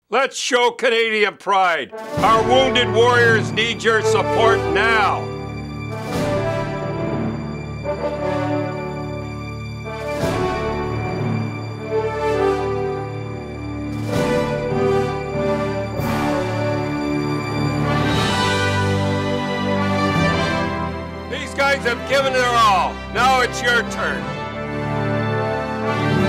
Let's show Canadian pride. Our Wounded Warriors need your support now. These guys have given their all. Now it's your turn.